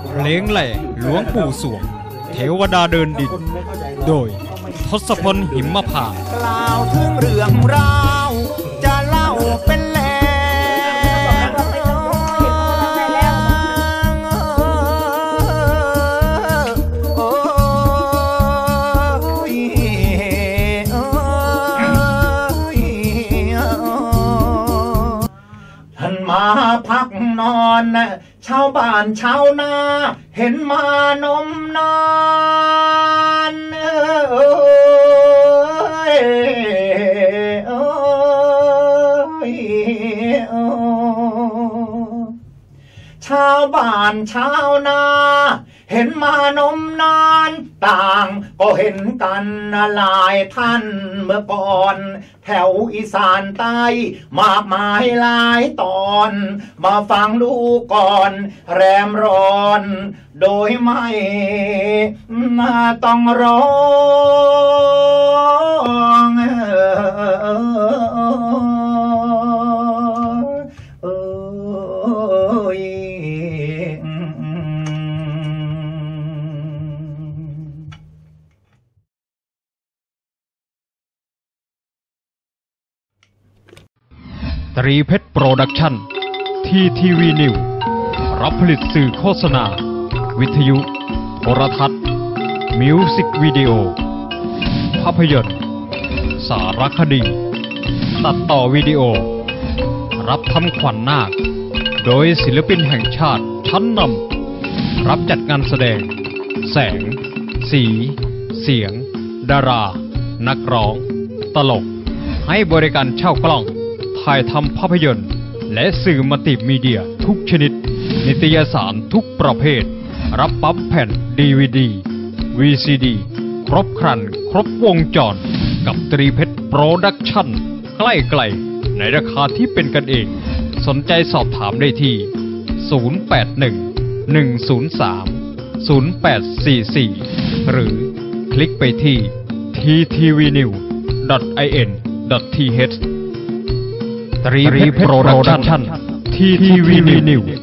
เพลงแหล่หลวงปู่สวงเทวดาเดินดินโดยทศพลหิมพานต์กล่าวถึงเรื่องราวจะเล่าเป็นแหล่ท่านมาพักนอนชาวบ้านชาวนาเห็นมานมนานชาวบ้านชาวนาเห็นมานมนานต่างก็เห็นกันหลายท่านเมื่อก่อนแถวอีสานใต้มากมายหลายตอนมาฟังดูก่อนแรมร้อนโดยไม่ต้องร้องตรีเพชรโปรดักชั่นทีทีวีนิวรับผลิตสื่อโฆษณาวิทยุโทรทัศน์มิวสิกวิดีโอภาพยนตร์สารคดีตัดต่อวิดีโอรับทำขวัญนาคโดยศิลปินแห่งชาติชั้นนำรับจัดงานแสดงแสงสีเสียงดารานักร้องตลกให้บริการเช่ากล้องถ่ายทำภาพยนตร์และสื่อมัลติมีเดียทุกชนิดนิตยสารทุกประเภทรับปั๊มแผ่น DVD VCD ครบครันครบวงจรกับตรีเพชรโปรดักชั่นใกล้ๆในราคาที่เป็นกันเองสนใจสอบถามได้ที่ 081-103-0844 หรือคลิกไปที่ ttvnew.in.th ตรีเพชรโปรดักชั่นทีทีวีนิว